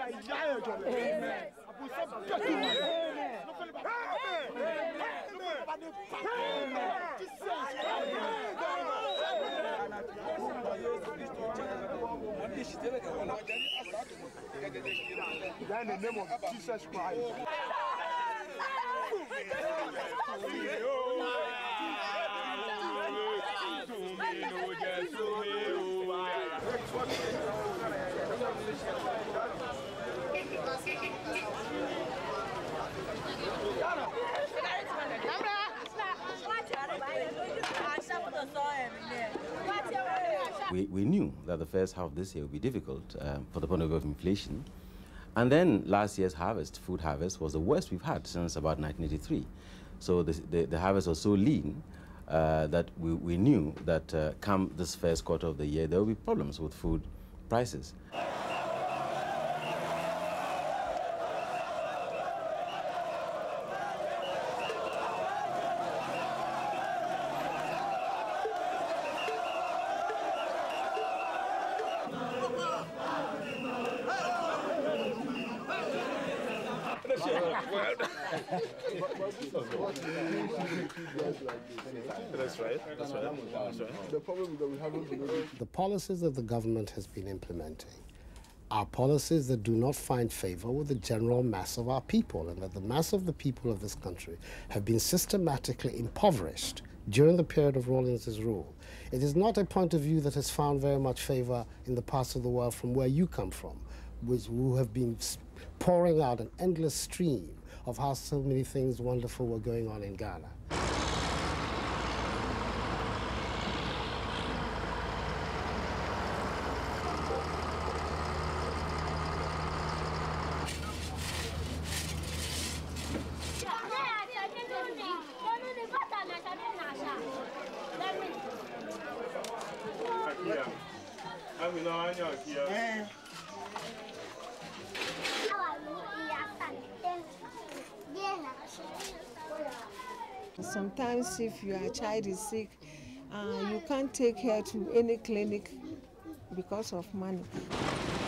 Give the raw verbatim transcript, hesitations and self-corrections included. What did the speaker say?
In the name of Jesus Christ. We, we knew that the first half of this year would be difficult um, for the point of view of inflation. And then last year's harvest, food harvest, was the worst we've had since about nineteen eighty-three. So the, the, the harvest was so lean uh, that we, we knew that uh, come this first quarter of the year, there will be problems with food prices. That's right. That's right. That's right. The problem is that we haven't. The policies that the government has been implementing are policies that do not find favor with the general mass of our people, and that the mass of the people of this country have been systematically impoverished during the period of Rawlings' rule. It is not a point of view that has found very much favor in the parts of the world from where you come from, which who have been pouring out an endless stream of how so many things wonderful were going on in Ghana. Sometimes if your child is sick, uh, you can't take her to any clinic because of money.